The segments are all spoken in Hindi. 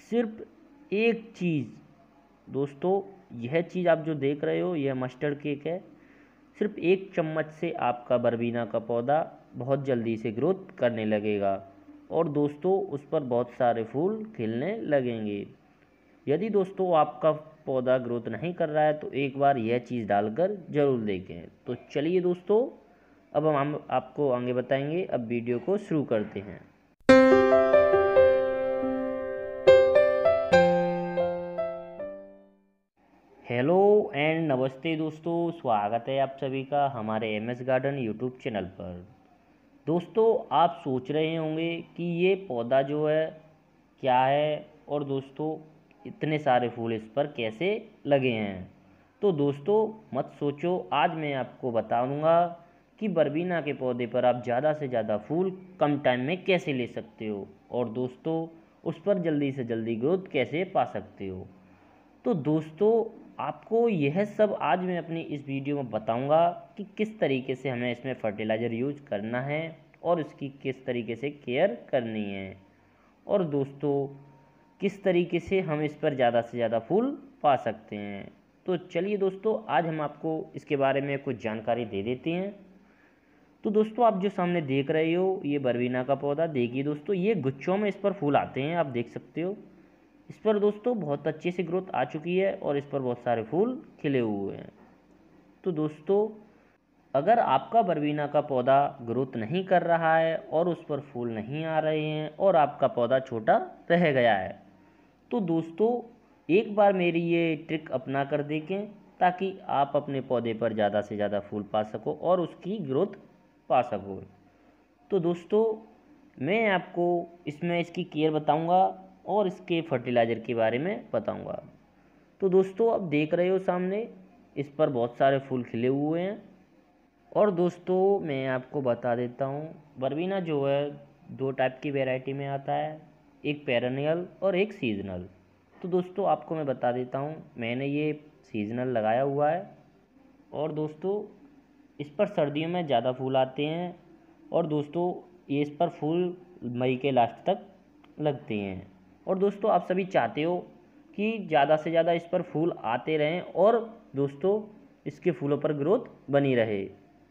सिर्फ एक चीज़ दोस्तों, यह चीज़ आप जो देख रहे हो यह मस्टर्ड केक है। सिर्फ एक चम्मच से आपका बरबीना का पौधा बहुत जल्दी से ग्रोथ करने लगेगा और दोस्तों उस पर बहुत सारे फूल खिलने लगेंगे। यदि दोस्तों आपका पौधा ग्रोथ नहीं कर रहा है तो एक बार यह चीज़ डालकर ज़रूर देखें। तो चलिए दोस्तों, अब हम आपको आगे बताएंगे। अब वीडियो को शुरू करते हैं। हेलो एंड नमस्ते दोस्तों, स्वागत है आप सभी का हमारे एमएस गार्डन यूट्यूब चैनल पर। दोस्तों आप सोच रहे होंगे कि ये पौधा जो है क्या है और दोस्तों इतने सारे फूल इस पर कैसे लगे हैं। तो दोस्तों मत सोचो, आज मैं आपको बताऊंगा कि बरबीना के पौधे पर आप ज़्यादा से ज़्यादा फूल कम टाइम में कैसे ले सकते हो और दोस्तों उस पर जल्दी से जल्दी ग्रोथ कैसे पा सकते हो। तो दोस्तों आपको यह सब आज मैं अपनी इस वीडियो में बताऊंगा कि किस तरीके से हमें इसमें फर्टिलाइज़र यूज करना है और इसकी किस तरीके से केयर करनी है और दोस्तों किस तरीके से हम इस पर ज़्यादा से ज़्यादा फूल पा सकते हैं। तो चलिए दोस्तों, आज हम आपको इसके बारे में कुछ जानकारी दे देते हैं। तो दोस्तों आप जो सामने देख रहे हो ये बरबीना का पौधा, देखिए दोस्तों ये गुच्छों में इस पर फूल आते हैं, आप देख सकते हो। इस पर दोस्तों बहुत अच्छे से ग्रोथ आ चुकी है और इस पर बहुत सारे फूल खिले हुए हैं। तो दोस्तों अगर आपका बरबीना का पौधा ग्रोथ नहीं कर रहा है और उस पर फूल नहीं आ रहे हैं और आपका पौधा छोटा रह गया है तो दोस्तों एक बार मेरी ये ट्रिक अपना कर देखें ताकि आप अपने पौधे पर ज़्यादा से ज़्यादा फूल पा सको और उसकी ग्रोथ पा सको। तो दोस्तों मैं आपको इसमें इसकी केयर बताऊंगा और इसके फर्टिलाइज़र के बारे में बताऊंगा। तो दोस्तों आप देख रहे हो सामने इस पर बहुत सारे फूल खिले हुए हैं और दोस्तों मैं आपको बता देता हूँ बरबीना जो है दो टाइप की वैरायटी में आता है, एक पेरेनियल और एक सीजनल। तो दोस्तों आपको मैं बता देता हूँ, मैंने ये सीजनल लगाया हुआ है और दोस्तों इस पर सर्दियों में ज़्यादा फूल आते हैं और दोस्तों ये इस पर फूल मई के लास्ट तक लगते हैं। और दोस्तों आप सभी चाहते हो कि ज़्यादा से ज़्यादा इस पर फूल आते रहें और दोस्तों इसके फूलों पर ग्रोथ बनी रहे।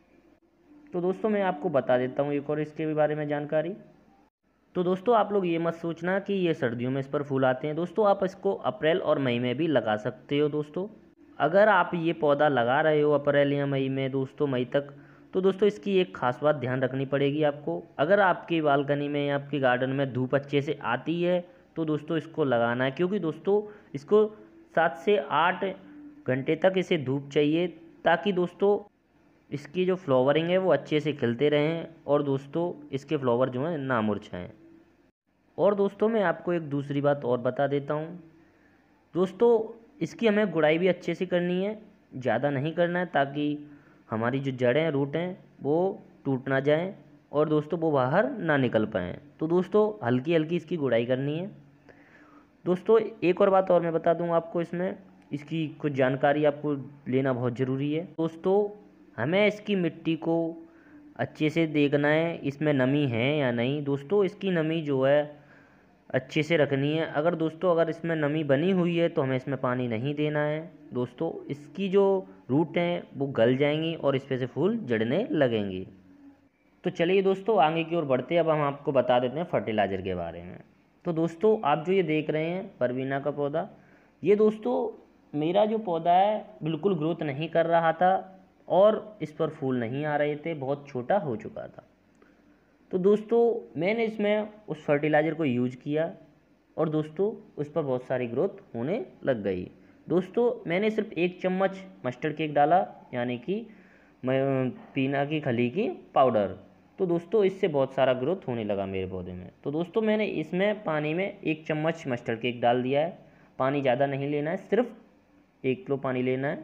तो दोस्तों मैं आपको बता देता हूँ एक और इसके बारे में जानकारी। तो दोस्तों आप लोग ये मत सोचना कि ये सर्दियों में इस पर फूल आते हैं। दोस्तों आप इसको अप्रैल और मई में भी लगा सकते हो। दोस्तों अगर आप ये पौधा लगा रहे हो अप्रैल या मई में, दोस्तों मई तक, तो दोस्तों इसकी एक खास बात ध्यान रखनी पड़ेगी आपको। अगर आपकी बालकनी में या आपके गार्डन में धूप अच्छे से आती है तो दोस्तों इसको लगाना है, क्योंकि दोस्तों इसको 7 से 8 घंटे तक इसे धूप चाहिए ताकि दोस्तों इसकी जो फ्लावरिंग है वो अच्छे से खिलते रहें और दोस्तों इसके फ्लावर जो हैं ना मुरझाएं। और दोस्तों मैं आपको एक दूसरी बात और बता देता हूँ। दोस्तों इसकी हमें गुड़ाई भी अच्छे से करनी है, ज़्यादा नहीं करना है ताकि हमारी जो जड़ें हैं, रूट हैं, वो टूट ना जाएं और दोस्तों वो बाहर ना निकल पाएँ। तो दोस्तों हल्की हल्की इसकी गुड़ाई करनी है। दोस्तों एक और बात और मैं बता दूँ आपको, इसमें इसकी कुछ जानकारी आपको लेना बहुत ज़रूरी है। दोस्तों हमें इसकी मिट्टी को अच्छे से देखना है इसमें नमी है या नहीं। दोस्तों इसकी नमी जो है अच्छे से रखनी है। अगर इसमें नमी बनी हुई है तो हमें इसमें पानी नहीं देना है। दोस्तों इसकी जो रूट हैं वो गल जाएंगी और इस पे से फूल जड़ने लगेंगे। तो चलिए दोस्तों आगे की ओर बढ़ते हैं। अब हम आपको बता देते हैं फर्टिलाइज़र के बारे में। तो दोस्तों आप जो ये देख रहे हैं बरबीना का पौधा, ये दोस्तों मेरा जो पौधा है बिल्कुल ग्रोथ नहीं कर रहा था और इस पर फूल नहीं आ रहे थे, बहुत छोटा हो चुका था। तो दोस्तों मैंने इसमें उस फर्टिलाइज़र को यूज किया और दोस्तों उस पर बहुत सारी ग्रोथ होने लग गई। दोस्तों मैंने सिर्फ 1 चम्मच मस्टर्ड केक डाला, यानी कि पीना की खली की पाउडर। तो दोस्तों इससे बहुत सारा ग्रोथ होने लगा मेरे पौधे में। तो दोस्तों मैंने इसमें पानी में 1 चम्मच मस्टर्ड केक डाल दिया है। पानी ज़्यादा नहीं लेना है, सिर्फ 1 किलो पानी लेना है।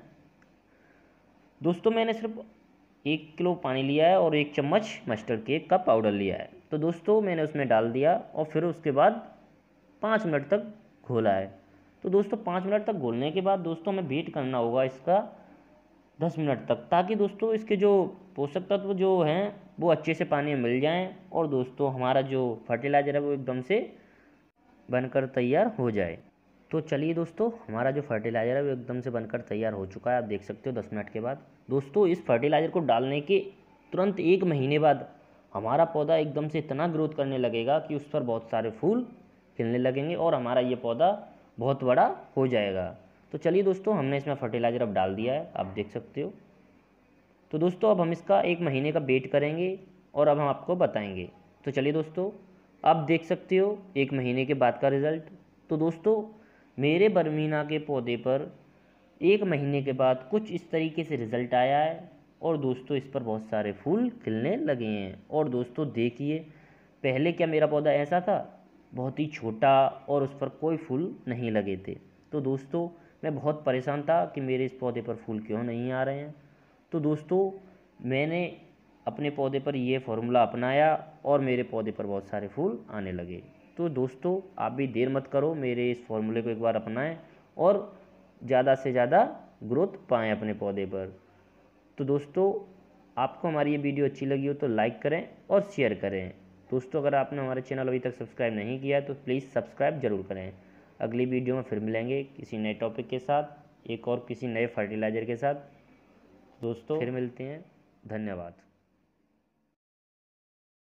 दोस्तों मैंने सिर्फ 1 किलो पानी लिया है और 1 चम्मच मस्टर्ड केक का पाउडर लिया है। तो दोस्तों मैंने उसमें डाल दिया और फिर उसके बाद 5 मिनट तक घोला है। तो दोस्तों 5 मिनट तक घोलने के बाद दोस्तों हमें वेट करना होगा इसका 10 मिनट तक, ताकि दोस्तों इसके जो पोषक तत्व जो हैं वो अच्छे से पानी में मिल जाएं और दोस्तों हमारा जो फर्टिलाइज़र है वो एकदम से बनकर तैयार हो जाए। तो चलिए दोस्तों, हमारा जो फर्टिलाइज़र है वो एकदम से बनकर तैयार हो चुका है, आप देख सकते हो 10 मिनट के बाद। दोस्तों, इस फर्टिलाइज़र को डालने के तुरंत 1 महीने बाद हमारा पौधा एकदम से इतना ग्रोथ करने लगेगा कि उस पर बहुत सारे फूल खिलने लगेंगे और हमारा ये पौधा बहुत बड़ा हो जाएगा। तो चलिए दोस्तों, हमने इसमें फर्टिलाइज़र अब डाल दिया है, आप देख सकते हो। तो दोस्तों, अब हम इसका 1 महीने का वेट करेंगे और अब हम आपको बताएंगे। तो चलिए दोस्तों, आप देख सकते हो 1 महीने के बाद का रिज़ल्ट। तो दोस्तों, मेरे बरमीना के पौधे पर 1 महीने के बाद कुछ इस तरीके से रिज़ल्ट आया है और दोस्तों इस पर बहुत सारे फूल खिलने लगे हैं। और दोस्तों देखिए, पहले क्या मेरा पौधा ऐसा था, बहुत ही छोटा और उस पर कोई फूल नहीं लगे थे। तो दोस्तों, मैं बहुत परेशान था कि मेरे इस पौधे पर फूल क्यों नहीं आ रहे हैं। तो दोस्तों, मैंने अपने पौधे पर ये फार्मूला अपनाया और मेरे पौधे पर बहुत सारे फूल आने लगे। तो दोस्तों, आप भी देर मत करो, मेरे इस फार्मूले को एक बार अपनाएं और ज़्यादा से ज़्यादा ग्रोथ पाएँ अपने पौधे पर। तो दोस्तों, आपको हमारी ये वीडियो अच्छी लगी हो तो लाइक करें और शेयर करें। दोस्तों, अगर आपने हमारे चैनल अभी तक सब्सक्राइब नहीं किया है तो प्लीज़ सब्सक्राइब ज़रूर करें। अगली वीडियो में फिर मिलेंगे किसी नए टॉपिक के साथ, एक और किसी नए फर्टिलाइज़र के साथ। दोस्तों फिर मिलते हैं, धन्यवाद।